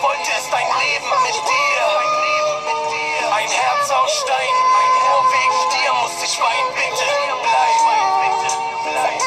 ich wollte, ist ein Leben mit dir. Ein Herz aus Stein, nur wegen dir muss ich weinen. Bitte bleib.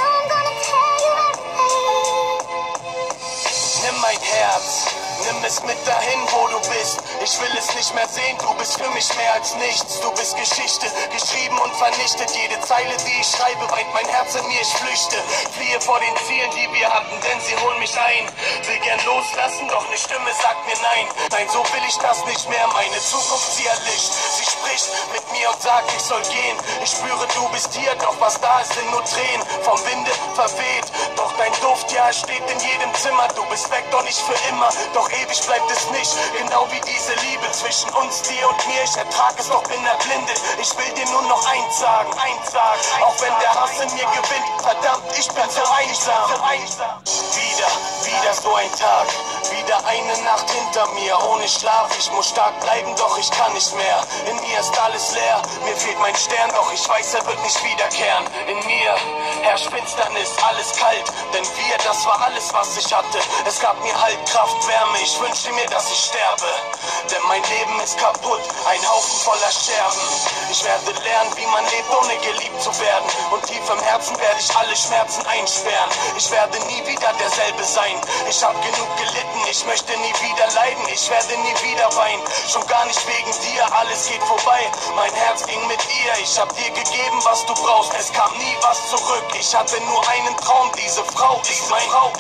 Nimm mein Herz, nimm es mit dahin, wo du bist. Ich will es nicht mehr sehen, du bist für mich mehr als nichts. Du bist Geschichte, geschrieben und vernichtet. Jede Zeile, die ich schreibe, weint mein Herz in mir, ich flüchte. Fliehe vor den Zielen, die wir hatten, denn sie holen mich ein. Will gern loslassen, doch eine Stimme sagt mir nein. Nein, so will ich das nicht mehr, meine Zukunft sie erlischt. Sie spricht mit mir und sagt, ich soll gehen. Ich spüre, du bist hier, doch was da ist, sind nur Tränen. Vom Winde verweht, doch dein Duft, ja, es steht in jedem Zimmer. Du bist weg, doch nicht für immer, doch ewig bleibt es nicht. Genau wie diese Liebe zwischen uns, dir und mir. Ich ertrag es, doch bin erblindet. Ich will dir nur noch eins sagen. Auch wenn der Hass in mir gewinnt, verdammt, ich bin so einsam. Wieder so ein Tag, wieder eine Nacht hinter mir. Ohne Schlaf, ich muss stark bleiben, doch ich kann nicht mehr. In mir ist alles leer, mir fehlt mein Stern, doch ich weiß, er wird nicht wiederkehren. In mir herrscht Finsternis, alles kalt, denn wir, das war alles, was ich hatte. Es gab mir Halt, Kraft, Wärme, ich wünschte mir, dass ich sterbe. Denn mein Leben ist kaputt, ein Haufen voller Scherben. Ich werde lernen, wie man lebt, ohne geliebt zu werden. Und tief im Herzen werde ich alle Schmerzen einsperren. Ich werde nie wieder derselbe sein. Ich hab genug gelitten, ich möchte nie wieder leiden. Ich werde nie wieder weinen, schon gar nicht wegen dir. Alles geht vorbei, mein Herz ging mit ihr. Ich hab dir gegeben, was du brauchst, es kam nie was zurück. Ich hatte nur einen Traum, diese Frau ist mein Haupt.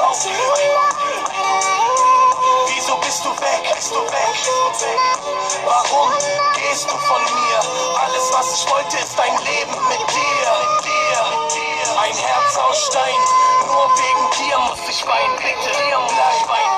Wieso bist du weg? Warum gehst du von mir? Alles, was ich wollte, ist ein Leben mit dir. Ein Herz aus Stein, nur wegen dir muss ich weinen. Bitte bleib.